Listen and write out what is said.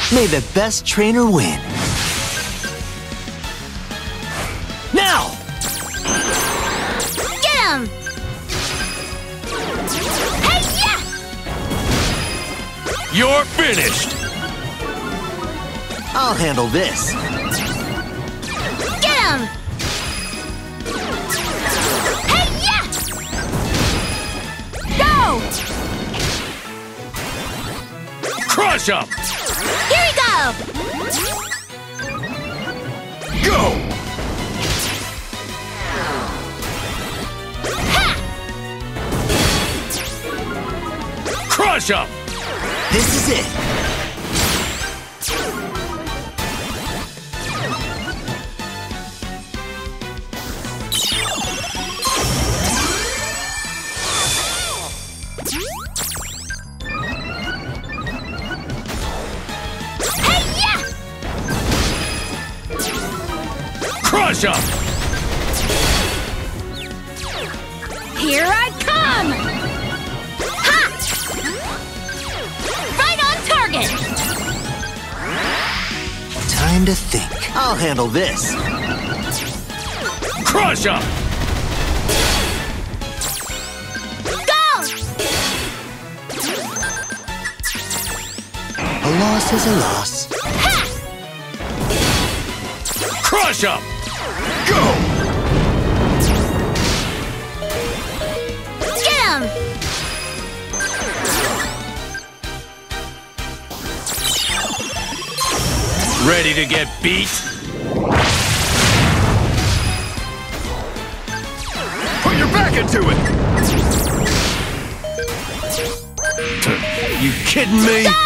May the best trainer win. Now! Get him! Hey, yeah! You're finished! I'll handle this. Get him! Hey, yeah! Go! Crush him! Here we go! Go! Ha! Crush him! This is it. Hey, yeah! Crush him! Here I come! Ha! Right on target! Time to think. I'll handle this. Crush him! Go! A loss is a loss. Ha! Crush him! Go! Get him! Ready to get beat? Put your back into it! You kidding me? Go!